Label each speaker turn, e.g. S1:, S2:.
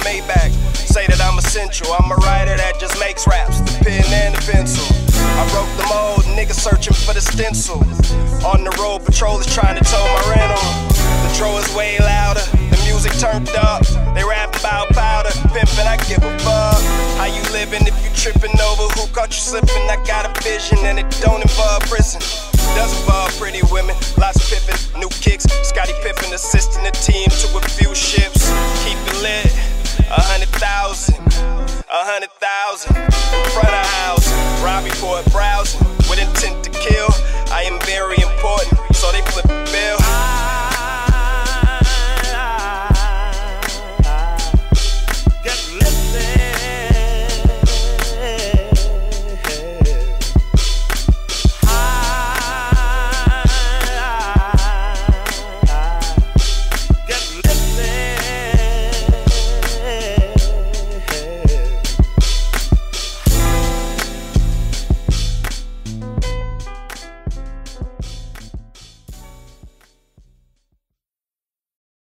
S1: Maybach. Say that I'm essential, I'm a writer that just makes raps, the pen and the pencil. I broke the mold, niggas searching for the stencil. On the road, patrollers trying to tow my rental. The troll is way louder, the music turned up. They rapping about powder, pimpin', I give a fuck. How you living if you tripping over who caught you slipping? I got a vision and it don't involve prison. Does involve pretty women, lots of pippin', new kicks. Scottie Pippen assisting the team to a few ships. Keep it lit, 100,000, 100,000 in front of house. Robbie for it browsing with intent